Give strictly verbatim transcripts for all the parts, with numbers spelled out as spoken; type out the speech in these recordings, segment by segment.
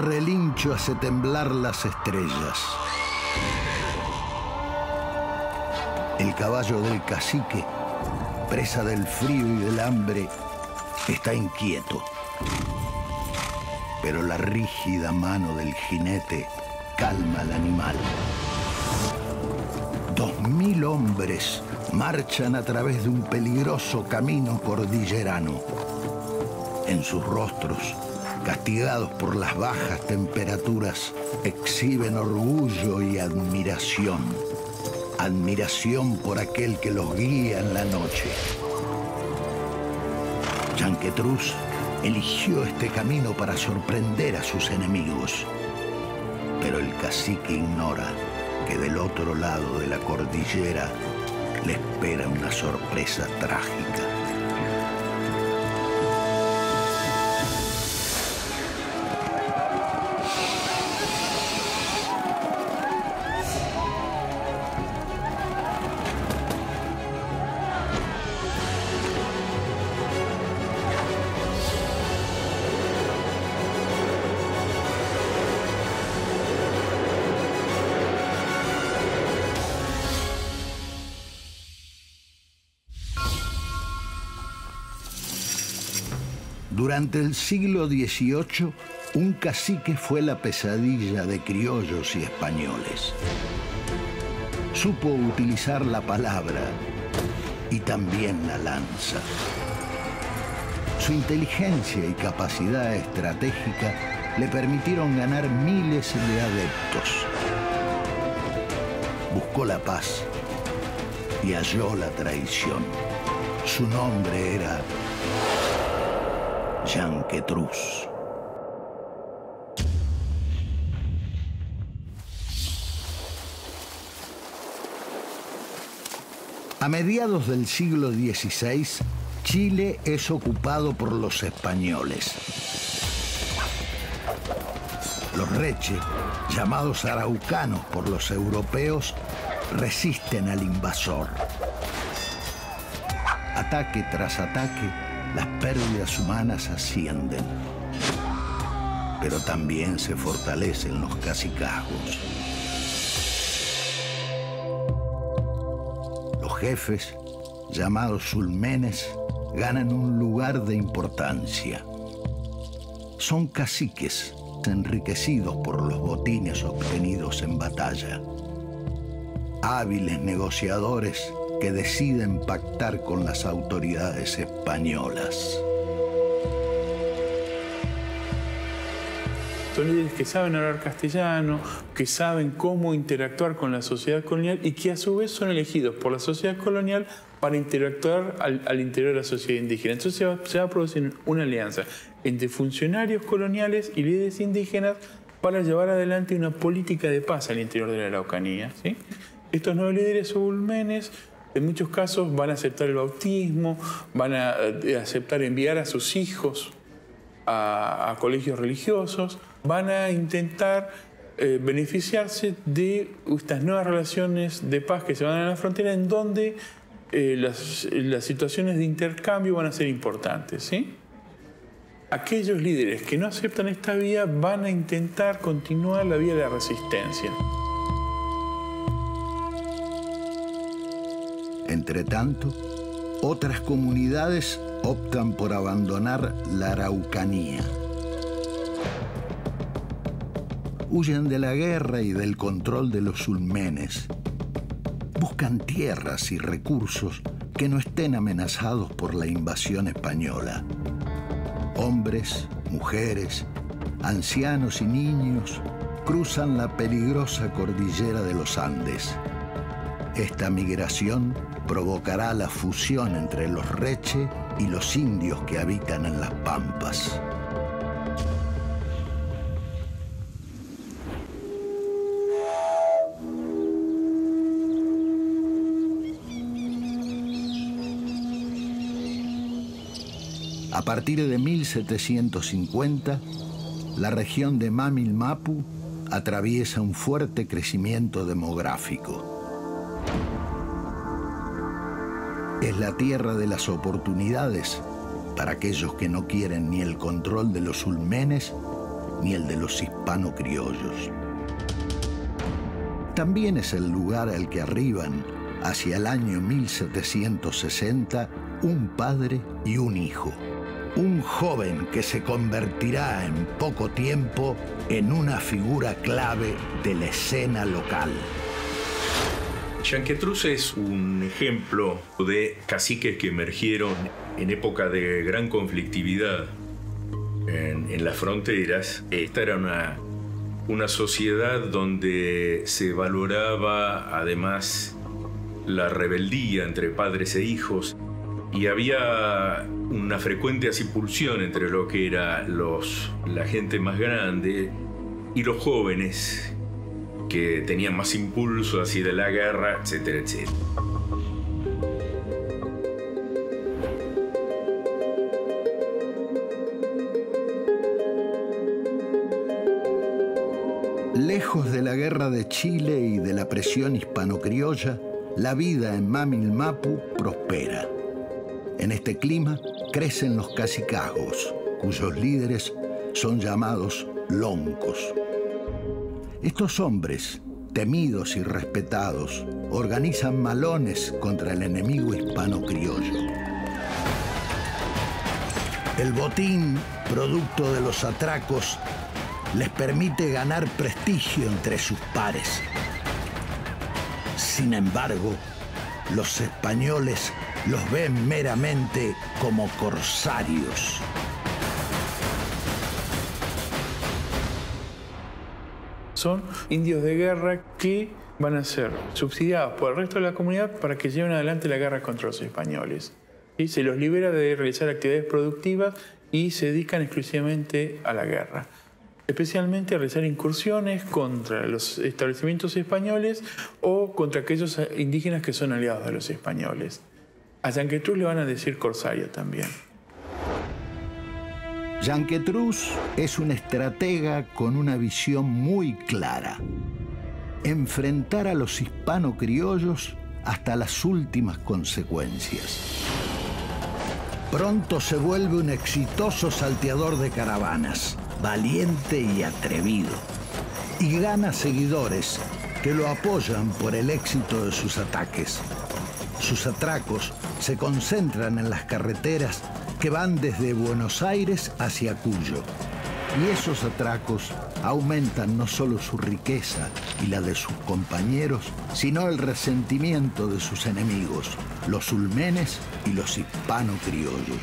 relincho hace temblar las estrellas. El caballo del cacique, presa del frío y del hambre, está inquieto. Pero la rígida mano del jinete calma al animal. Dos mil hombres marchan a través de un peligroso camino cordillerano. En sus rostros, castigados por las bajas temperaturas, exhiben orgullo y admiración. Admiración por aquel que los guía en la noche. Yanquetruz eligió este camino para sorprender a sus enemigos. Pero el cacique ignora que del otro lado de la cordillera le espera una sorpresa trágica. Durante el siglo dieciocho, un cacique fue la pesadilla de criollos y españoles. Supo utilizar la palabra y también la lanza. Su inteligencia y capacidad estratégica le permitieron ganar miles de adeptos. Buscó la paz y halló la traición. Su nombre era Yanquetruz. A mediados del siglo dieciséis, Chile es ocupado por los españoles. Los reche, llamados araucanos por los europeos, resisten al invasor. Ataque tras ataque, las pérdidas humanas ascienden, pero también se fortalecen los cacicazgos. Los jefes, llamados sulmenes, ganan un lugar de importancia. Son caciques enriquecidos por los botines obtenidos en batalla. Hábiles negociadores que deciden pactar con las autoridades españolas. Son líderes que saben hablar castellano, que saben cómo interactuar con la sociedad colonial y que a su vez son elegidos por la sociedad colonial para interactuar al, al interior de la sociedad indígena. Entonces se va, se va a producir una alianza entre funcionarios coloniales y líderes indígenas para llevar adelante una política de paz al interior de la Araucanía, ¿sí? Estos nuevos líderes sulmenes en muchos casos van a aceptar el bautismo, van a aceptar enviar a sus hijos a, a colegios religiosos, van a intentar eh, beneficiarse de estas nuevas relaciones de paz que se van a dar en la frontera, en donde eh, las, las situaciones de intercambio van a ser importantes, ¿sí? Aquellos líderes que no aceptan esta vía van a intentar continuar la vía de la resistencia. Entre tanto, otras comunidades optan por abandonar la Araucanía. Huyen de la guerra y del control de los sulmenes. Buscan tierras y recursos que no estén amenazados por la invasión española. Hombres, mujeres, ancianos y niños cruzan la peligrosa cordillera de los Andes. Esta migración provocará la fusión entre los reche y los indios que habitan en las pampas. A partir de mil setecientos cincuenta, la región de Mamil-Mapu atraviesa un fuerte crecimiento demográfico. Es la tierra de las oportunidades para aquellos que no quieren ni el control de los sulmenes ni el de los hispano-criollos. También es el lugar al que arriban, hacia el año mil setecientos sesenta, un padre y un hijo. Un joven que se convertirá en poco tiempo en una figura clave de la escena local. Yanquetruz es un ejemplo de caciques que emergieron en época de gran conflictividad en, en las fronteras. Esta era una, una sociedad donde se valoraba además la rebeldía entre padres e hijos, y había una frecuente así pulsión entre lo que era los, la gente más grande y los jóvenes que tenían más impulso así de la guerra, etcétera, etcétera. Lejos de la guerra de Chile y de la presión hispano-criolla, la vida en Mamilmapu prospera. En este clima crecen los cacicazgos, cuyos líderes son llamados loncos. Estos hombres, temidos y respetados, organizan malones contra el enemigo hispano-criollo. El botín, producto de los atracos, les permite ganar prestigio entre sus pares. Sin embargo, los españoles los ven meramente como corsarios. Son indios de guerra que van a ser subsidiados por el resto de la comunidad para que lleven adelante la guerra contra los españoles. ¿Sí? Se los libera de realizar actividades productivas y se dedican exclusivamente a la guerra. Especialmente a realizar incursiones contra los establecimientos españoles o contra aquellos indígenas que son aliados de los españoles. A Yanquetruz le van a decir corsario también. Yanquetruz es un estratega con una visión muy clara: enfrentar a los hispano-criollos hasta las últimas consecuencias. Pronto se vuelve un exitoso salteador de caravanas, valiente y atrevido, y gana seguidores que lo apoyan por el éxito de sus ataques. Sus atracos se concentran en las carreteras que van desde Buenos Aires hacia Cuyo. Y esos atracos aumentan no solo su riqueza y la de sus compañeros, sino el resentimiento de sus enemigos, los ulmenes y los hispano-criollos.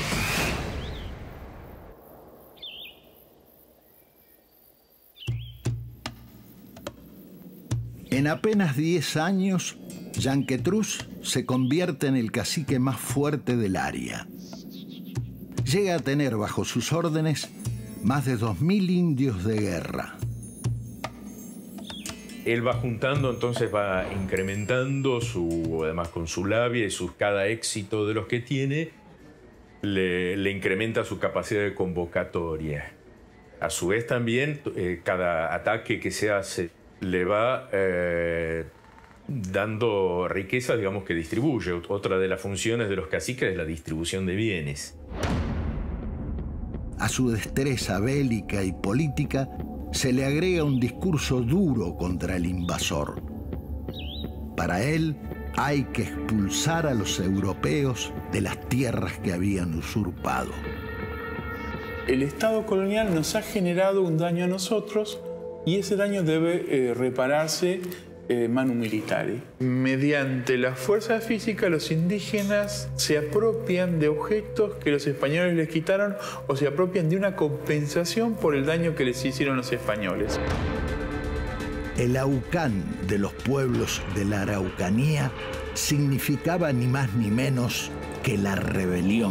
En apenas diez años, Yanquetruz se convierte en el cacique más fuerte del área. Llega a tener bajo sus órdenes más de dos mil indios de guerra. Él va juntando, entonces va incrementando, su, además con su labia y sus, cada éxito de los que tiene, le, le incrementa su capacidad de convocatoria. A su vez también, eh, cada ataque que se hace le va eh, dando riqueza, digamos, que distribuye. Otra de las funciones de los caciques es la distribución de bienes. A su destreza bélica y política se le agrega un discurso duro contra el invasor. Para él hay que expulsar a los europeos de las tierras que habían usurpado. El Estado colonial nos ha generado un daño a nosotros y ese daño debe eh, repararse eh, manu militari. Mediante la fuerza física, los indígenas se apropian de objetos que los españoles les quitaron o se apropian de una compensación por el daño que les hicieron los españoles. El Aucán de los pueblos de la Araucanía significaba ni más ni menos que la rebelión.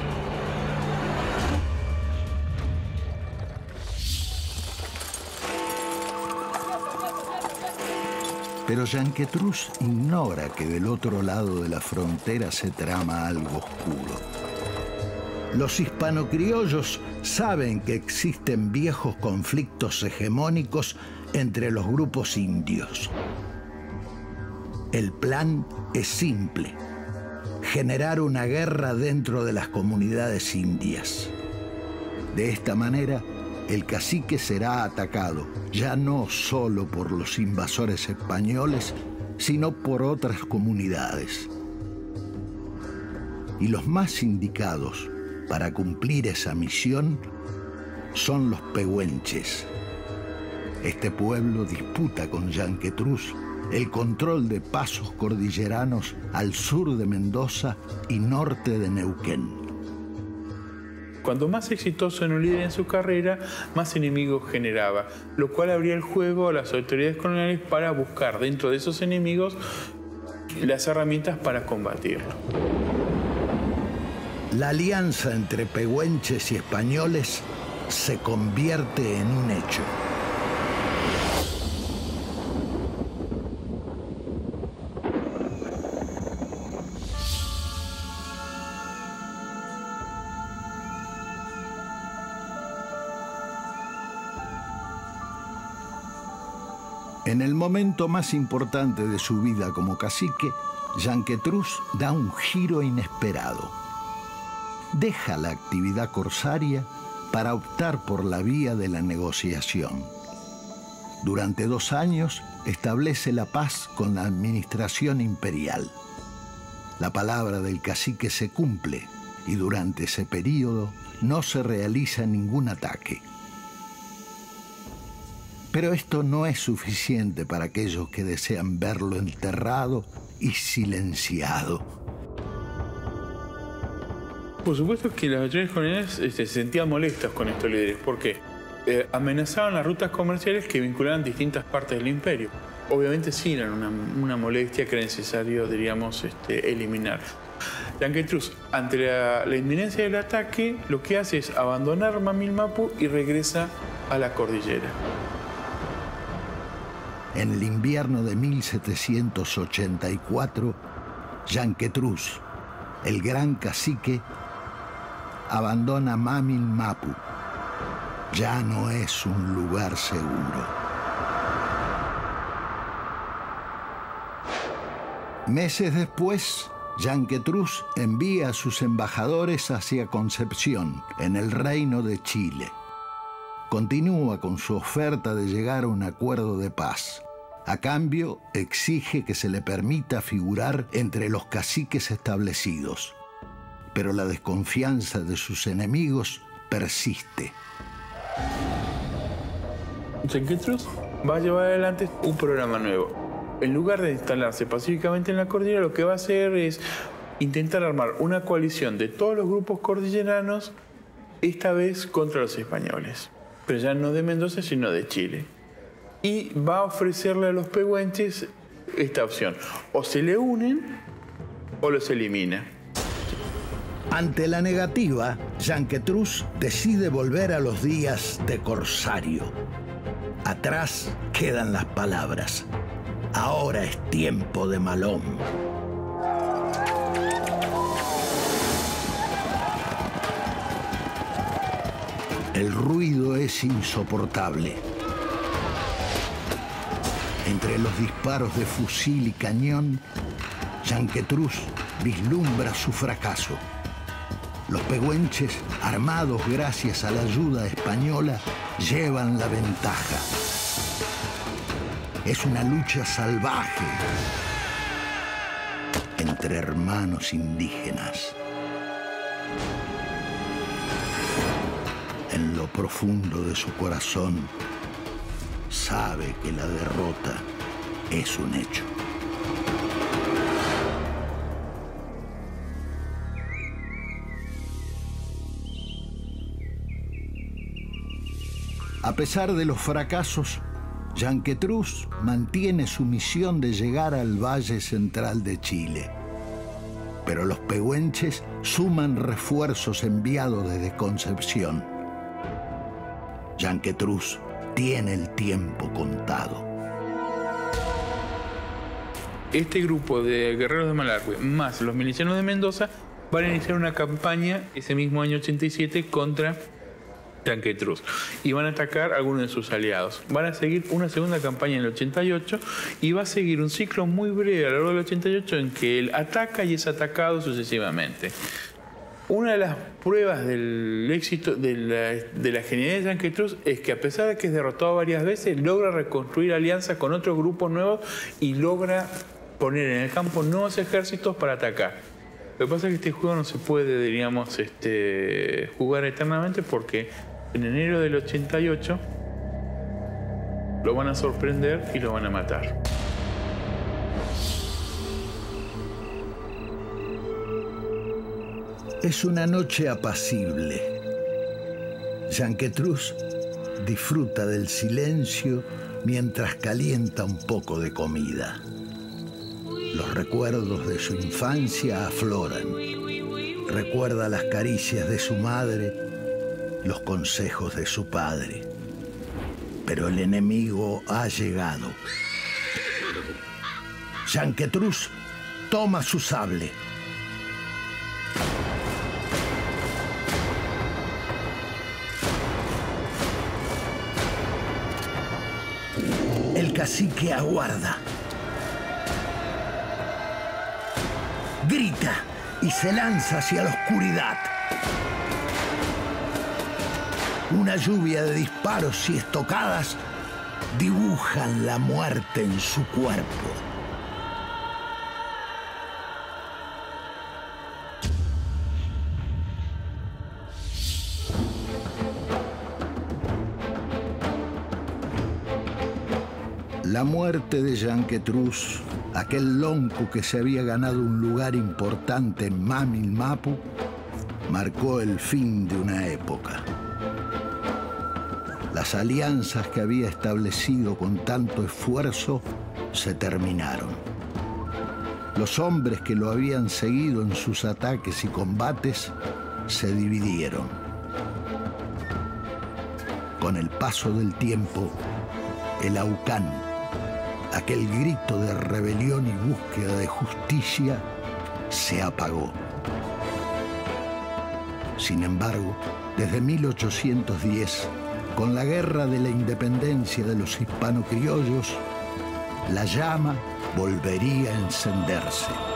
Pero Yanquetruz ignora que del otro lado de la frontera se trama algo oscuro. Los hispano-criollos saben que existen viejos conflictos hegemónicos entre los grupos indios. El plan es simple: generar una guerra dentro de las comunidades indias. De esta manera, el cacique será atacado ya no solo por los invasores españoles, sino por otras comunidades. Y los más indicados para cumplir esa misión son los pehuenches. Este pueblo disputa con Yanquetruz el control de pasos cordilleranos al sur de Mendoza y norte de Neuquén. Cuanto más exitoso era un líder en su carrera, más enemigos generaba, lo cual abría el juego a las autoridades coloniales para buscar dentro de esos enemigos las herramientas para combatirlo. La alianza entre pehuenches y españoles se convierte en un hecho. En el momento más importante de su vida como cacique, Yanquetruz da un giro inesperado. Deja la actividad corsaria para optar por la vía de la negociación. Durante dos años establece la paz con la administración imperial. La palabra del cacique se cumple y durante ese periodo no se realiza ningún ataque. Pero esto no es suficiente para aquellos que desean verlo enterrado y silenciado. Por supuesto que las autoridades coloniales este, se sentían molestas con estos líderes. ¿Por qué? Eh, amenazaban las rutas comerciales que vinculaban distintas partes del imperio. Obviamente sí eran una, una molestia que era necesario, diríamos, este, eliminar. Yanquetruz, ante la, la inminencia del ataque, lo que hace es abandonar Mamil-Mapu y regresa a la cordillera. En el invierno de mil setecientos ochenta y cuatro, Yanquetruz, el gran cacique, abandona Mamil-Mapu. Ya no es un lugar seguro. Meses después, Yanquetruz envía a sus embajadores hacia Concepción, en el Reino de Chile. Continúa con su oferta de llegar a un acuerdo de paz. A cambio, exige que se le permita figurar entre los caciques establecidos. Pero la desconfianza de sus enemigos persiste. Yanquetruz va a llevar adelante un programa nuevo. En lugar de instalarse pacíficamente en la cordillera, lo que va a hacer es intentar armar una coalición de todos los grupos cordilleranos, esta vez contra los españoles. Pero ya no de Mendoza, sino de Chile. Y va a ofrecerle a los pehuenches esta opción. O se le unen o los elimina. Ante la negativa, Yanquetruz decide volver a los días de corsario. Atrás quedan las palabras. Ahora es tiempo de Malón. El ruido es insoportable. Entre los disparos de fusil y cañón, Yanquetruz vislumbra su fracaso. Los pehuenches, armados gracias a la ayuda española, llevan la ventaja. Es una lucha salvaje entre hermanos indígenas. En lo profundo de su corazón, sabe que la derrota es un hecho. A pesar de los fracasos, Yanquetruz mantiene su misión de llegar al Valle Central de Chile. Pero los pehuenches suman refuerzos enviados desde Concepción. Yanquetruz tiene el tiempo contado. Este grupo de guerreros de Malargüe, más los milicianos de Mendoza, van a iniciar una campaña ese mismo año ochenta y siete contra Yanquetruz y van a atacar a algunos de sus aliados. Van a seguir una segunda campaña en el ochenta y ocho y va a seguir un ciclo muy breve a lo largo del ochenta y ocho en que él ataca y es atacado sucesivamente. Una de las pruebas del éxito de la, de la genialidad de Jean Quetrus es que, a pesar de que es derrotado varias veces, logra reconstruir alianzas con otros grupos nuevos y logra poner en el campo nuevos ejércitos para atacar. Lo que pasa es que este juego no se puede, diríamos, este, jugar eternamente, porque en enero del ochenta y ocho lo van a sorprender y lo van a matar. Es una noche apacible. Jean Quetrus disfruta del silencio mientras calienta un poco de comida. Los recuerdos de su infancia afloran. Recuerda las caricias de su madre, los consejos de su padre. Pero el enemigo ha llegado. Jean Quetrus toma su sable. El cacique aguarda. Grita y se lanza hacia la oscuridad. Una lluvia de disparos y estocadas dibujan la muerte en su cuerpo. La muerte de Jean Quetrus, aquel lonco que se había ganado un lugar importante en Mamil Mapu, marcó el fin de una época. Las alianzas que había establecido con tanto esfuerzo se terminaron. Los hombres que lo habían seguido en sus ataques y combates se dividieron. Con el paso del tiempo, el Aucán, aquel grito de rebelión y búsqueda de justicia, se apagó. Sin embargo, desde mil ochocientos diez, con la guerra de la independencia de los hispano-criollos, la llama volvería a encenderse.